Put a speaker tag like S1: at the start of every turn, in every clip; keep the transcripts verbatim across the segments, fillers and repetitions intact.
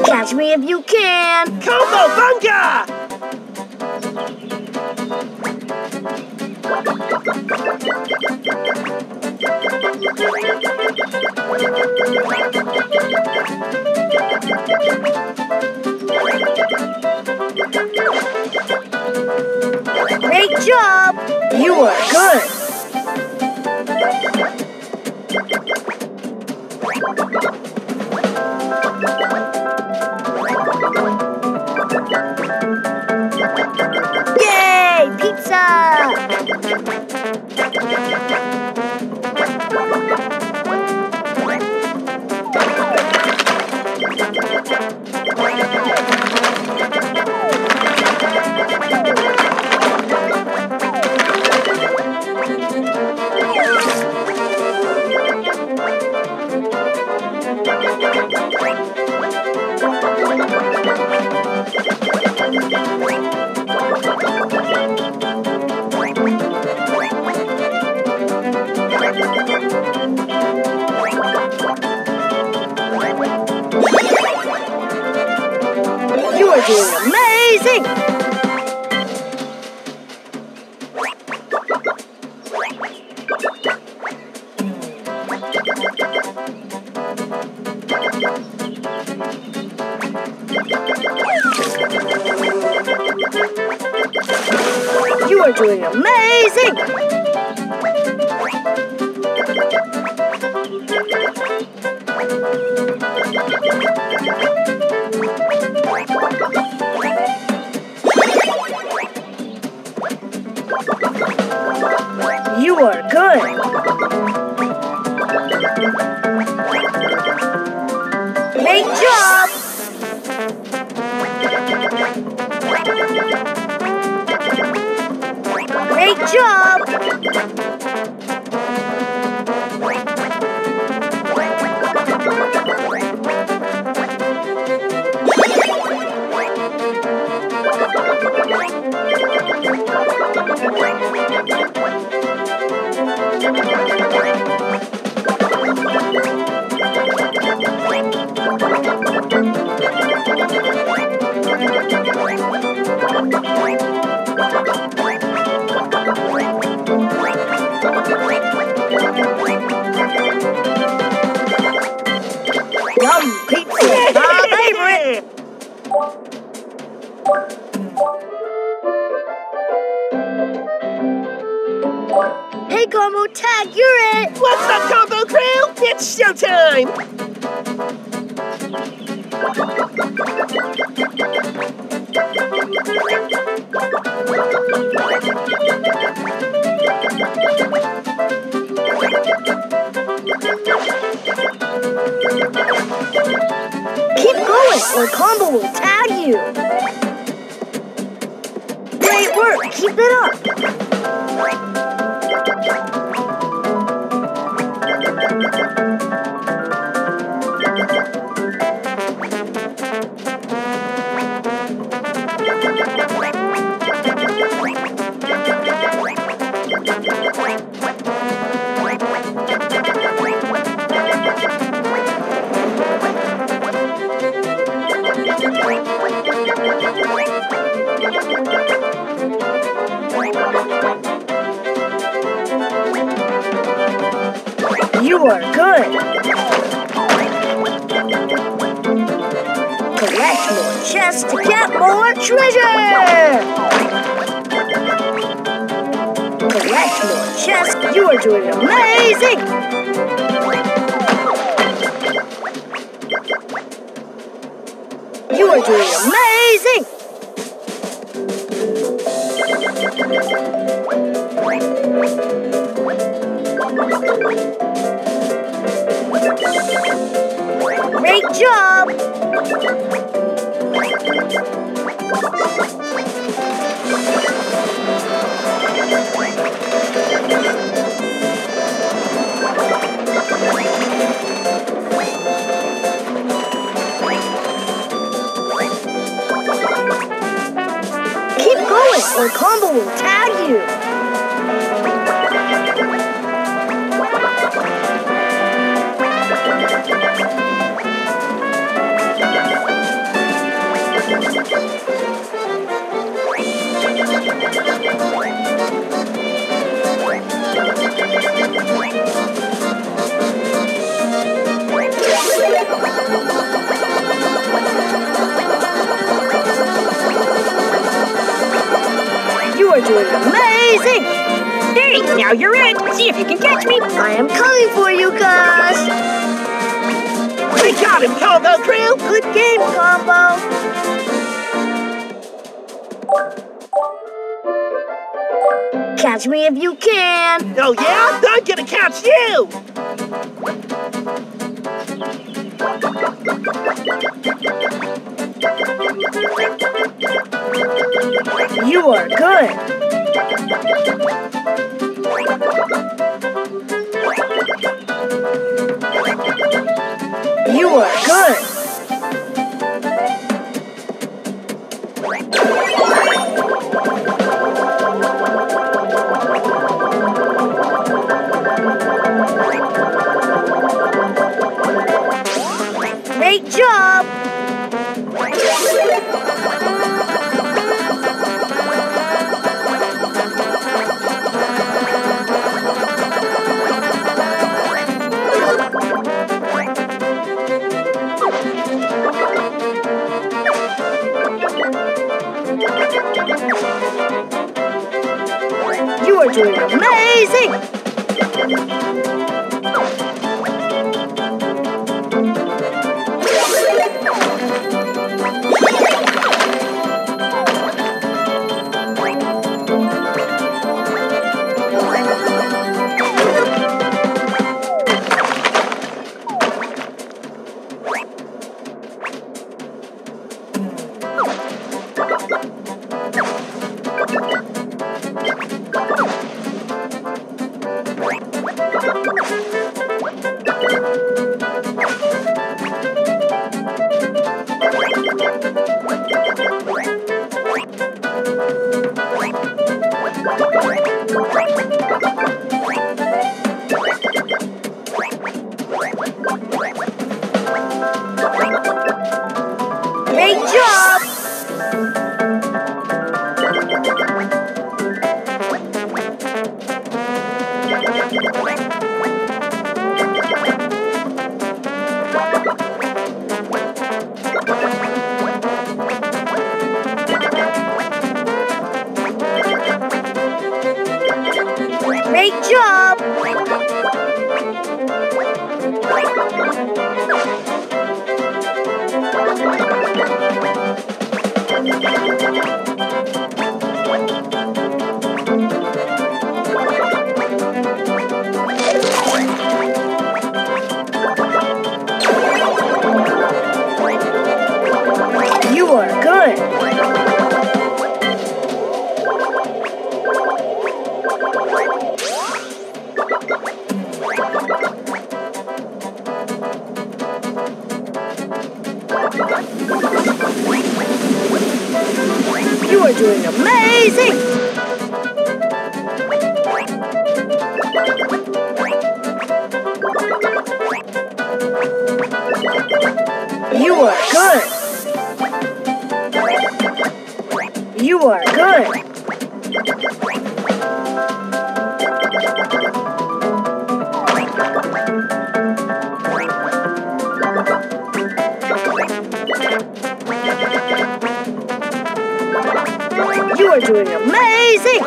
S1: Catch me if you can.
S2: Combo Panda!
S1: Great job! You are good! Yay! Pizza! You are doing amazing! You are doing amazing! You are good! Great job! Great job! Yum pizza, my favorite! Hey, Combo, tag, you're it!
S2: What's up, Combo Crew? It's showtime!
S1: Keep going, or Combo will tag you! Great work! Keep it up! You are good! Collect more chests to get more treasure! Collect more chests! You are doing amazing! You are doing amazing! Great job! Keep going, or Combo will tag you! Now you're it. See if you can catch me. I am coming for you, Gus.
S2: We got him, Combo Crew!
S1: Good game, Combo. Catch me if you can.
S2: Oh yeah? I'm gonna catch you!
S1: You are good. You are good. Great job. You are doing amazing! Great job! Great job! You are good. You are doing amazing! You are good! You are good! You are doing amazing!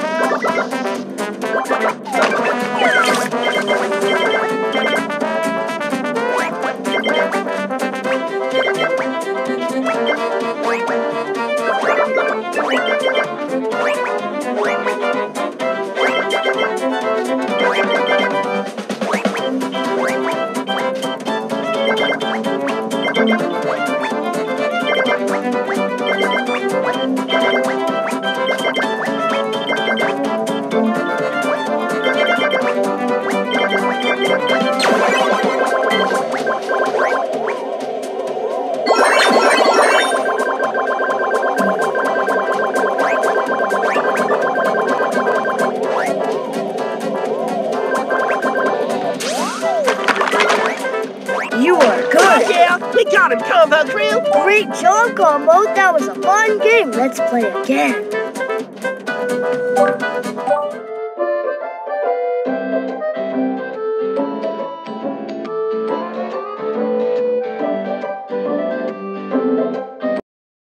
S1: You are good.
S2: Oh yeah, we got him, Combo Crew.
S1: Great job, Combo. That was a fun game. Let's play again.